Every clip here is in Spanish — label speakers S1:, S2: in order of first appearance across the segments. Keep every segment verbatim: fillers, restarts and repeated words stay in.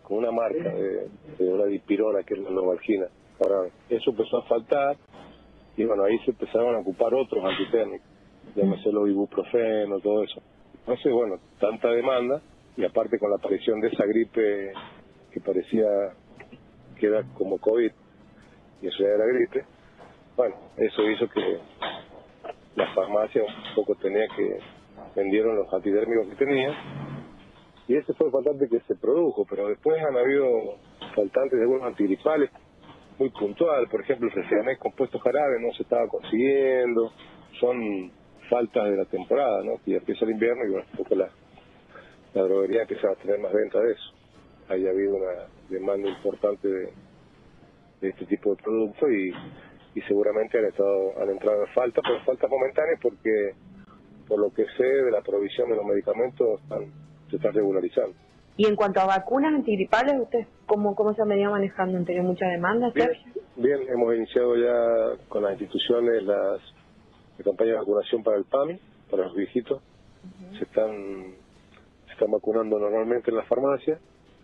S1: con una marca de, de una dipirona, que es la Novalgina. Ahora, eso empezó a faltar, y bueno, ahí se empezaron a ocupar otros antitérmicos, llámese los ibuprofeno, todo eso. Entonces, bueno, tanta demanda, y aparte con la aparición de esa gripe que parecía que era como COVID, y eso ya era gripe, bueno, eso hizo que la farmacia un poco tenía que, vendieron los antidérmicos que tenían, y ese fue el faltante que se produjo, pero después han habido faltantes de algunos antigripales, muy puntual, por ejemplo, el Refriamet compuesto jarabe no se estaba consiguiendo, son faltas de la temporada, ¿no? Que ya empieza el invierno y bueno, un poco la, la droguería empieza a tener más venta de eso. Haya habido una demanda importante de, de este tipo de productos y, y seguramente han estado han entrado en falta, pero faltas momentáneas porque por lo que sé de la provisión de los medicamentos están, se está regularizando.
S2: Y en cuanto a vacunas antigripales, ¿ustedes cómo, cómo se han venido manejando? ¿Han tenido mucha demanda, Sergio?
S1: Bien, bien, hemos iniciado ya con las instituciones las la campaña de vacunación para el PAMI, para los viejitos. Uh-huh. Se están se están vacunando normalmente en las farmacias,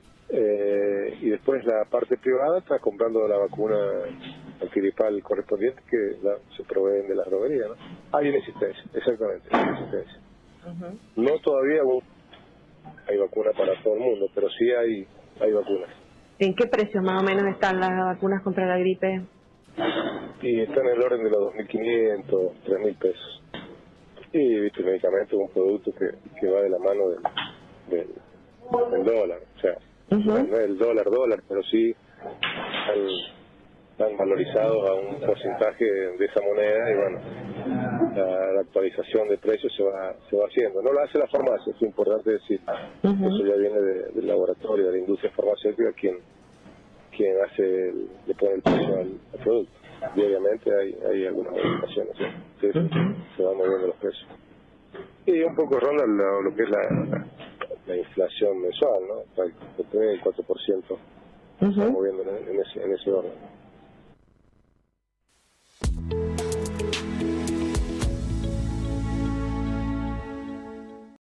S1: eh, y después la parte privada está comprando la vacuna antigripal correspondiente que la, se proveen de las droguerías, ¿no? Hay inexistencia, exactamente, hay inexistencia. Uh-huh. No todavía hay vacuna para todo el mundo, pero sí hay hay vacunas.
S2: ¿En qué precio más o menos están las vacunas contra la gripe?
S1: Y está en el orden de los dos mil quinientos, tres mil pesos. Y viste, el medicamento es un producto que, que va de la mano del, del, del dólar. O sea, uh-huh. no, no es el dólar dólar, pero sí están, están valorizados a un porcentaje de esa moneda y bueno, la, la actualización de precios se va se va haciendo. No la hace la farmacia, es importante decir. Uh-huh. Eso ya viene de, del laboratorio, de la industria farmacéutica, quien quien hace el, le pone el precio al, al producto. Y obviamente hay, hay algunas modificaciones, ¿sí? Entonces, uh-huh. se van moviendo los precios. Y un poco ronda lo, lo que es la, la, la inflación mensual, ¿no? Está el tres, el cuatro por ciento uh-huh. se va moviendo en, en, ese, en ese orden.